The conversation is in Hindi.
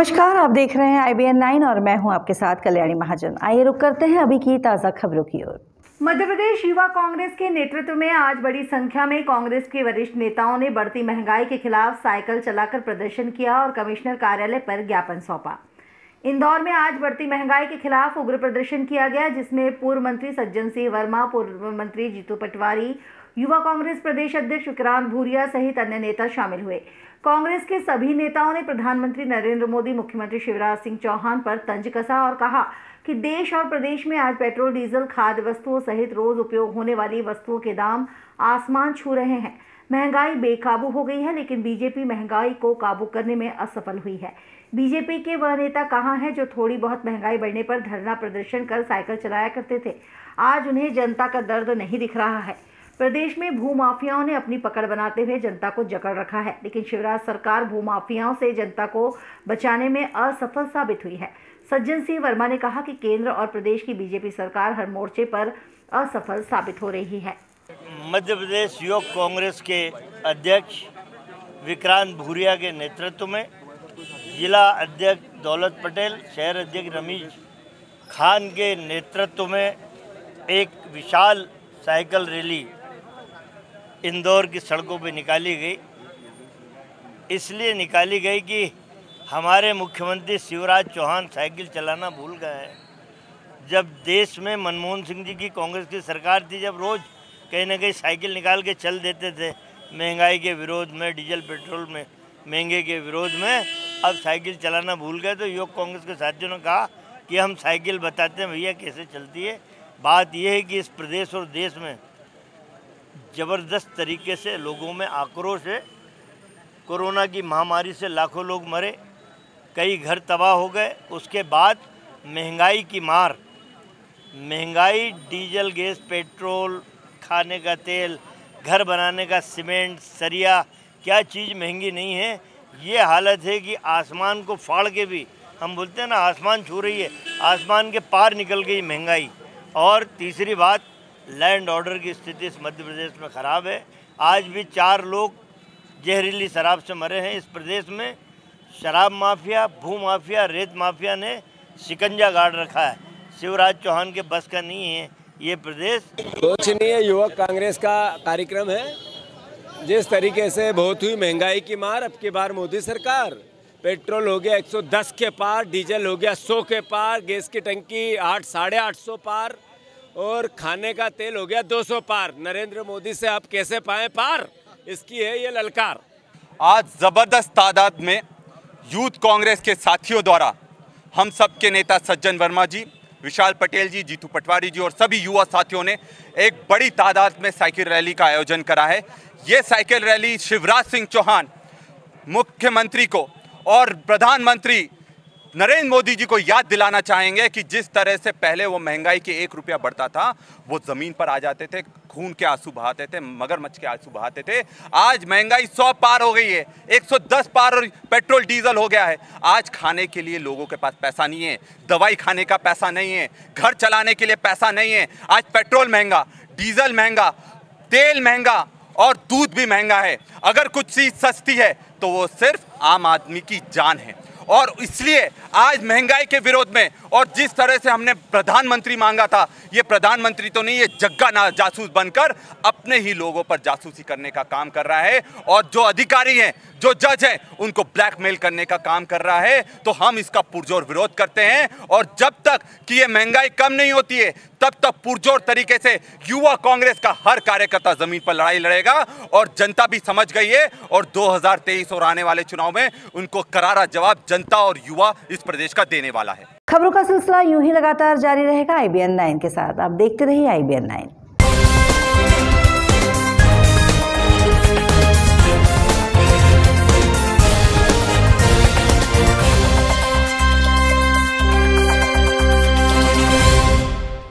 नमस्कार, आप देख रहे हैं IBN 9 और मैं हूं आपके साथ कल्याणी महाजन। आइए रुक करते हैं अभी की ताज़ा खबरों की ओर। मध्य प्रदेश युवा कांग्रेस के नेतृत्व में आज बड़ी संख्या में कांग्रेस के वरिष्ठ नेताओं ने बढ़ती महंगाई के खिलाफ साइकिल चलाकर प्रदर्शन किया और कमिश्नर कार्यालय पर ज्ञापन सौंपा। इंदौर में आज बढ़ती महंगाई के खिलाफ उग्र प्रदर्शन किया गया, जिसमें पूर्व मंत्री सज्जन सिंह वर्मा, पूर्व मंत्री जीतू पटवारी, युवा कांग्रेस प्रदेश अध्यक्ष विक्रांत भूरिया सहित अन्य नेता शामिल हुए। कांग्रेस के सभी नेताओं ने प्रधानमंत्री नरेंद्र मोदी, मुख्यमंत्री शिवराज सिंह चौहान पर तंज कसा और कहा कि देश और प्रदेश में आज पेट्रोल, डीजल, खाद्य वस्तुओं सहित रोज उपयोग होने वाली वस्तुओं के दाम आसमान छू रहे हैं। महंगाई बेकाबू हो गई है, लेकिन बीजेपी महंगाई को काबू करने में असफल हुई है। बीजेपी के वह नेता कहाँ हैं जो थोड़ी बहुत महंगाई बढ़ने पर धरना प्रदर्शन कर साइकिल चलाया करते थे। आज उन्हें जनता का दर्द नहीं दिख रहा है। प्रदेश में भूमाफियाओं ने अपनी पकड़ बनाते हुए जनता को जकड़ रखा है, लेकिन शिवराज सरकार भूमाफियाओं से जनता को बचाने में असफल साबित हुई है। सज्जन सिंह वर्मा ने कहा कि केंद्र और प्रदेश की बीजेपी सरकार हर मोर्चे पर असफल साबित हो रही है। मध्य प्रदेश युवक कांग्रेस के अध्यक्ष विक्रांत भूरिया के नेतृत्व में जिला अध्यक्ष दौलत पटेल, शहर अध्यक्ष रमीज खान के नेतृत्व में एक विशाल साइकिल रैली इंदौर की सड़कों पर निकाली गई। इसलिए निकाली गई कि हमारे मुख्यमंत्री शिवराज चौहान साइकिल चलाना भूल गए हैं। जब देश में मनमोहन सिंह जी की कांग्रेस की सरकार थी, जब रोज़ कहीं ना कहीं साइकिल निकाल के चल देते थे महंगाई के विरोध में, डीजल पेट्रोल में महंगे के विरोध में, अब साइकिल चलाना भूल गए। तो युवक कांग्रेस के साथियों ने कहा कि हम साइकिल बताते हैं भैया कैसे चलती है। बात यह है कि इस प्रदेश और देश में ज़बरदस्त तरीके से लोगों में आक्रोश है। कोरोना की महामारी से लाखों लोग मरे, कई घर तबाह हो गए। उसके बाद महंगाई की मार, महंगाई, डीजल, गैस, पेट्रोल, खाने का तेल, घर बनाने का सीमेंट, सरिया, क्या चीज़ महंगी नहीं है। ये हालत है कि आसमान को फाड़ के भी, हम बोलते हैं ना आसमान छू रही है, आसमान के पार निकल गई महंगाई। और तीसरी बात, लैंड ऑर्डर की स्थिति इस मध्य प्रदेश में ख़राब है। आज भी 4 लोग जहरीली शराब से मरे हैं। इस प्रदेश में शराब माफिया, भू माफिया, रेत माफिया ने शिकंजा गाड़ रखा है। शिवराज चौहान के बस का नहीं है ये प्रदेश। कुछ नहीं है, युवक कांग्रेस का कार्यक्रम है। जिस तरीके से बहुत हुई महंगाई की मार, अब की बार मोदी सरकार, पेट्रोल हो गया 110 के पार, डीजल हो गया 100 के पार, गैस की टंकी 8, 850 पार और खाने का तेल हो गया 200 पार। नरेंद्र मोदी से आप कैसे पाएं पार, इसकी है ये ललकार। आज ज़बरदस्त तादाद में यूथ कांग्रेस के साथियों द्वारा हम सब के नेता सज्जन वर्मा जी, विशाल पटेल जी, जीतू पटवारी जी और सभी युवा साथियों ने एक बड़ी तादाद में साइकिल रैली का आयोजन करा है। ये साइकिल रैली शिवराज सिंह चौहान मुख्यमंत्री को और प्रधानमंत्री नरेंद्र मोदी जी को याद दिलाना चाहेंगे कि जिस तरह से पहले वो महंगाई के 1 रुपया बढ़ता था, वो ज़मीन पर आ जाते थे, खून के आंसू बहाते थे, मगरमच्छ के आंसू बहाते थे। आज महंगाई 100 पार हो गई है, 110 पार और पेट्रोल डीजल हो गया है। आज खाने के लिए लोगों के पास पैसा नहीं है, दवाई खाने का पैसा नहीं है, घर चलाने के लिए पैसा नहीं है। आज पेट्रोल महंगा, डीजल महंगा, तेल महंगा और दूध भी महंगा है। अगर कुछ चीज़ सस्ती है तो वो सिर्फ आम आदमी की जान है। और इसलिए आज महंगाई के विरोध में, और जिस तरह से हमने प्रधानमंत्री मांगा था, ये प्रधानमंत्री तो नहीं, ये जग्गा ना जासूस बनकर अपने ही लोगों पर जासूसी करने का काम कर रहा है। और जो अधिकारी हैं, जो जज हैं, उनको ब्लैकमेल करने का काम कर रहा है। तो हम इसका पुरजोर विरोध करते हैं। और जब तक कि ये महंगाई कम नहीं होती है, तब तक पुरजोर तरीके से युवा कांग्रेस का हर कार्यकर्ता जमीन पर लड़ाई लड़ेगा। और जनता भी समझ गई है और 2023 और आने वाले चुनाव में उनको करारा जवाब जनता और युवा इस प्रदेश का देने वाला है। खबरों का सिलसिला यूं ही लगातार जारी रहेगा IBN 9 के साथ। आप देखते रहिए IBN 9।